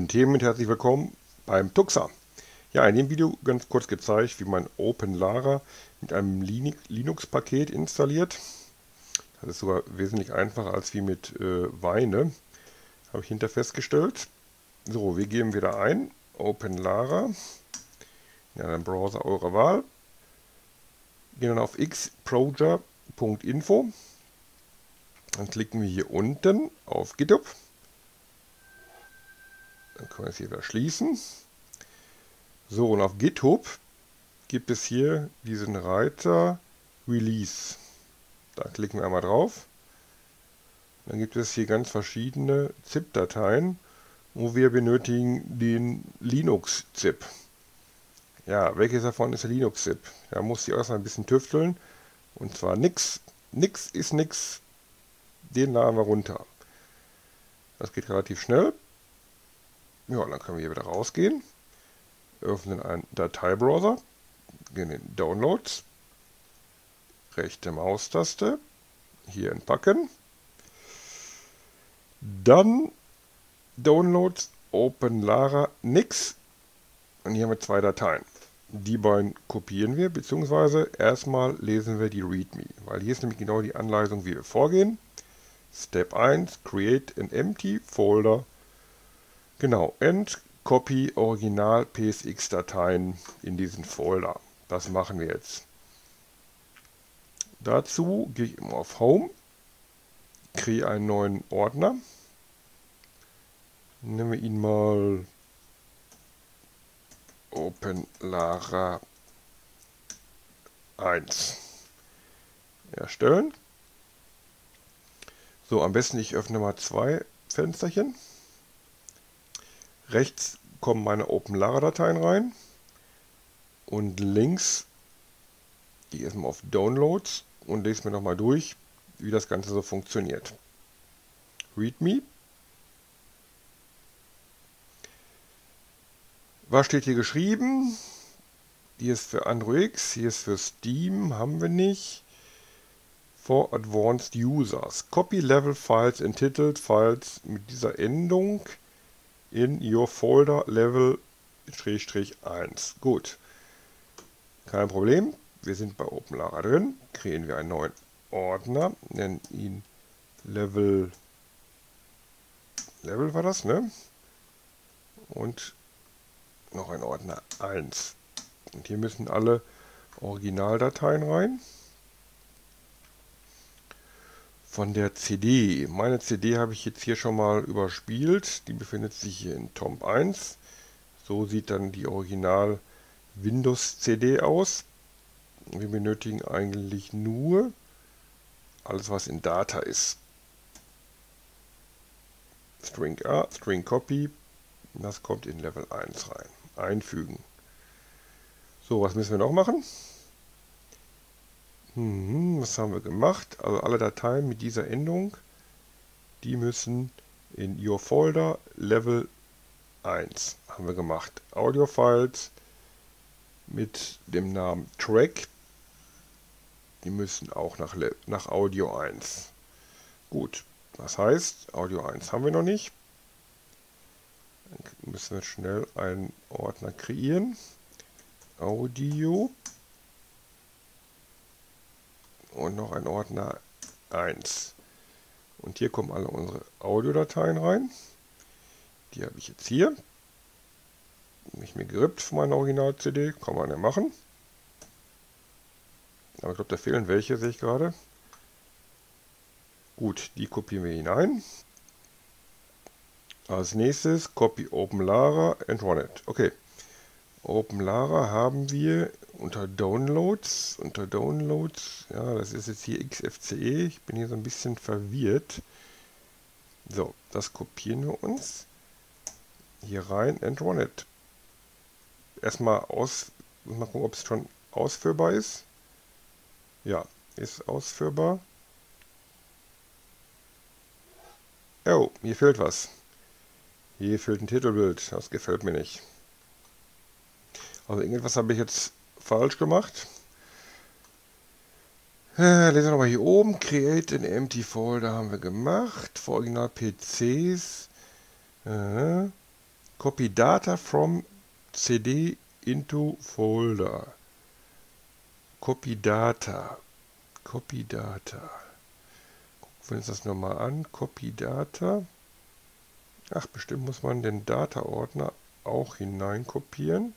und hiermit herzlich willkommen beim Tuxer. Ja, in dem Video ganz kurz gezeigt, wie man OpenLara mit einem Linux-Paket installiert. Das ist sogar wesentlich einfacher als wie mit Wine, habe ich hinterher festgestellt. So, wir geben wieder ein OpenLara in einem Browser eurer Wahl. Gehen dann auf xproja.info. Dann klicken wir hier unten auf GitHub. Dann können wir es hier wieder schließen. So, und auf GitHub gibt es hier diesen Reiter Release. Da klicken wir einmal drauf. Dann gibt es hier ganz verschiedene ZIP-Dateien, wo wir benötigen den Linux-ZIP. Ja, welches davon ist der Linux-ZIP? Da muss ich erstmal ein bisschen tüfteln. Und zwar nix. Nix ist nix. Den laden wir runter. Das geht relativ schnell. Ja, dann können wir hier wieder rausgehen. Öffnen einen Dateibrowser. Gehen in Downloads. Rechte Maustaste. Hier entpacken. Dann Downloads OpenLara Nix. Und hier haben wir zwei Dateien. Die beiden kopieren wir, beziehungsweise erstmal lesen wir die README. Weil hier ist nämlich genau die Anleitung, wie wir vorgehen. Step 1, Create an Empty Folder. Genau, and Copy Original PSX-Dateien in diesen Folder. Das machen wir jetzt. Dazu gehe ich immer auf Home, kreiere einen neuen Ordner. Nehmen wir ihn mal OpenLara 1. Erstellen. So, am besten ich öffne mal zwei Fensterchen. Rechts kommen meine OpenLara-Dateien rein. Und links gehe ich erstmal auf Downloads und lese mir nochmal durch, wie das Ganze so funktioniert. README. Was steht hier geschrieben? Hier ist für Android X, hier ist für Steam, haben wir nicht. For Advanced Users. Copy Level Files entitled Files mit dieser Endung in your folder level /1. Gut. Kein Problem. Wir sind bei OpenLara drin. Kreieren wir einen neuen Ordner. Nennen ihn Level war das, ne? Und noch ein Ordner 1. Und hier müssen alle Originaldateien rein. Von der CD. Meine CD habe ich jetzt hier schon mal überspielt. Die befindet sich hier in Tomb 1. So sieht dann die Original Windows CD aus. Wir benötigen eigentlich nur alles, was in Data ist. String A, String Copy. Das kommt in Level 1 rein. Einfügen. So, was müssen wir noch machen? Was haben wir gemacht? Also alle Dateien mit dieser Endung, die müssen in Your Folder Level 1 haben wir gemacht. Audio-Files mit dem Namen Track, die müssen auch nach Audio 1. Gut, das heißt, Audio 1 haben wir noch nicht. Dann müssen wir schnell einen Ordner kreieren. Audio. Und noch ein Ordner 1. Und hier kommen alle unsere Audiodateien rein. Die habe ich jetzt hier. Nicht mehr gerippt von meiner Original-CD. Kann man ja machen. Aber ich glaube, da fehlen welche, sehe ich gerade. Gut, die kopieren wir hinein. Als nächstes Copy OpenLara and run it. Okay. OpenLara haben wir unter Downloads, ja, das ist jetzt hier XFCE, ich bin hier so ein bisschen verwirrt. So, das kopieren wir uns hier rein and run it. Erstmal mal gucken, ob es schon ausführbar ist. Ja, ist ausführbar. Oh, hier fehlt was. Hier fehlt ein Titelbild, das gefällt mir nicht. Also irgendwas habe ich jetzt falsch gemacht. Lesen wir nochmal hier oben. Create an Empty Folder haben wir gemacht. Für Original PCs. Copy data from CD into folder. Copy data. Copy data. Gucken wir uns das nochmal an. Copy data. Ach, bestimmt muss man den Data-Ordner auch hineinkopieren.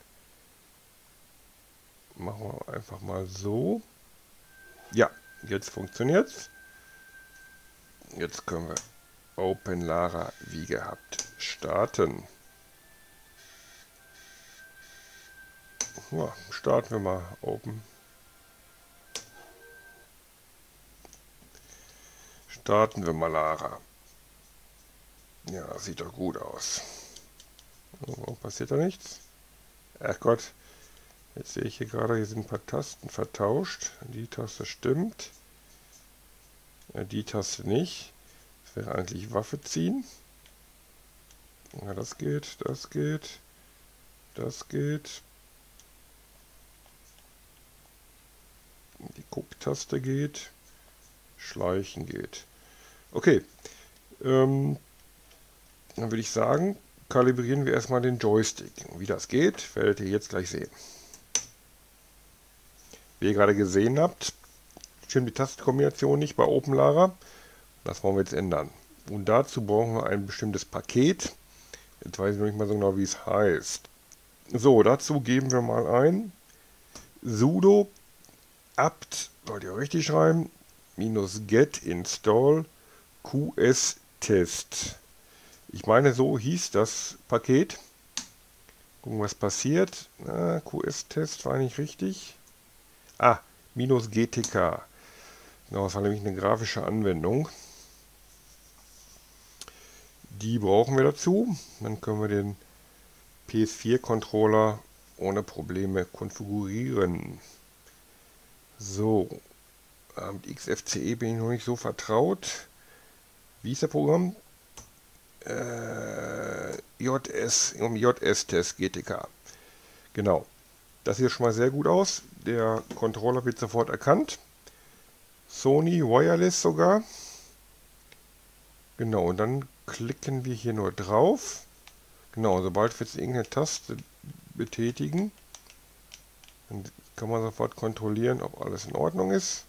Machen wir einfach mal so. Ja, jetzt funktioniert's. Jetzt können wir OpenLara wie gehabt starten. Ja, starten wir mal Open. Starten wir mal Lara. Ja, sieht doch gut aus. Warum passiert da nichts? Ach Gott, jetzt sehe ich hier gerade, hier sind ein paar Tasten vertauscht. Die Taste stimmt. Ja, die Taste nicht. Das wäre eigentlich Waffe ziehen. Ja, das geht, das geht, das geht. Die Gucktaste geht. Schleichen geht. Okay. Dann würde ich sagen, kalibrieren wir erstmal den Joystick. Wie das geht, werdet ihr jetzt gleich sehen. Wie ihr gerade gesehen habt, stimmt die Tastenkombination nicht bei OpenLara. Das wollen wir jetzt ändern. Und dazu brauchen wir ein bestimmtes Paket. Jetzt weiß ich noch nicht mal so genau, wie es heißt. So, dazu geben wir mal ein sudo apt, sollt ihr richtig schreiben, -get install qs-test. Ich meine, so hieß das Paket. Gucken, was passiert. QS-Test war nicht richtig. Ah, -gtk. Genau, das war nämlich eine grafische Anwendung. Die brauchen wir dazu. Dann können wir den PS4-Controller ohne Probleme konfigurieren. So, mit XFCE bin ich noch nicht so vertraut. Wie ist das Programm? JS-Test GTK. Genau. Das sieht schon mal sehr gut aus. Der Controller wird sofort erkannt. Sony Wireless sogar. Genau, und dann klicken wir hier nur drauf. Genau, sobald wir jetzt irgendeine Taste betätigen, dann kann man sofort kontrollieren, ob alles in Ordnung ist.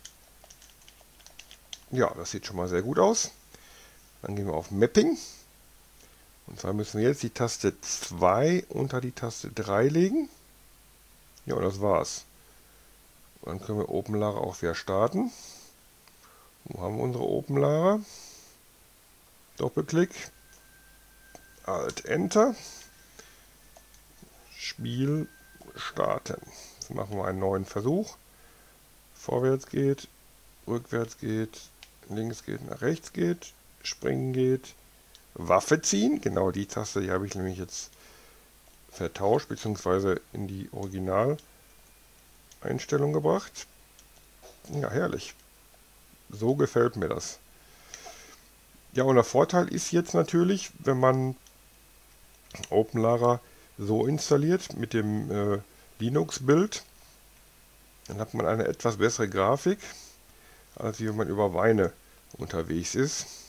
Ja, das sieht schon mal sehr gut aus. Dann gehen wir auf Mapping. Und zwar müssen wir jetzt die Taste 2 unter die Taste 3 legen. Ja, und das war's. Und dann können wir OpenLara auch wieder starten. Wo haben wir unsere OpenLara? Doppelklick. Alt Enter. Spiel starten. Jetzt machen wir einen neuen Versuch. Vorwärts geht, rückwärts geht, links geht, nach rechts geht, springen geht. Waffe ziehen, genau die Taste, die habe ich nämlich jetzt vertauscht, beziehungsweise in die Originaleinstellung gebracht. Ja, herrlich. So gefällt mir das. Ja, und der Vorteil ist jetzt natürlich, wenn man OpenLara so installiert mit dem Linux-Bild, dann hat man eine etwas bessere Grafik, als wenn man über Wine unterwegs ist.